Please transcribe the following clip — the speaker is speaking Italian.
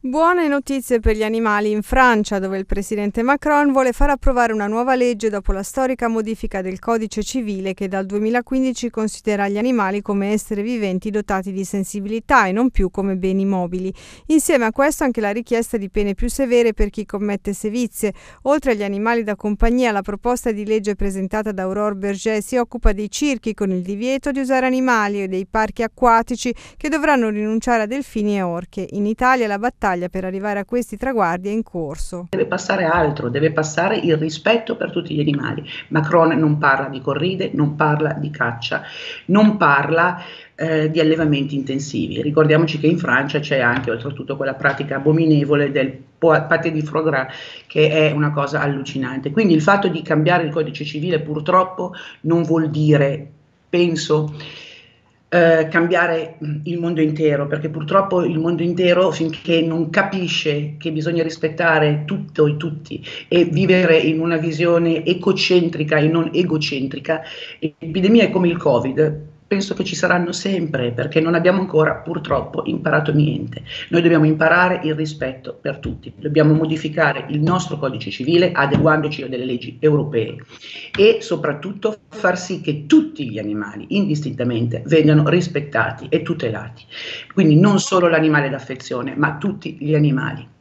Buone notizie per gli animali in Francia, dove il presidente Macron vuole far approvare una nuova legge dopo la storica modifica del codice civile che dal 2015 considera gli animali come esseri viventi dotati di sensibilità e non più come beni mobili. Insieme a questo anche la richiesta di pene più severe per chi commette sevizie. Oltre agli animali da compagnia, la proposta di legge presentata da Aurore Berger si occupa dei circhi con il divieto di usare animali e dei parchi acquatici che dovranno rinunciare a delfini e orche. In Italia la battaglia per arrivare a questi traguardi è in corso. Deve passare altro, deve passare il rispetto per tutti gli animali. Macron non parla di corride, non parla di caccia, non parla di allevamenti intensivi. Ricordiamoci che in Francia c'è anche oltretutto quella pratica abominevole del pâté di foie gras, che è una cosa allucinante. Quindi il fatto di cambiare il codice civile purtroppo non vuol dire, penso, cambiare il mondo intero, perché purtroppo il mondo intero, finché non capisce che bisogna rispettare tutto e tutti e vivere in una visione ecocentrica e non egocentrica, epidemie come il Covid penso che ci saranno sempre, perché non abbiamo ancora purtroppo imparato niente. Noi dobbiamo imparare il rispetto per tutti, dobbiamo modificare il nostro codice civile adeguandoci a delle leggi europee e soprattutto far sì che tutti gli animali indistintamente vengano rispettati e tutelati. Quindi non solo l'animale d'affezione, ma tutti gli animali.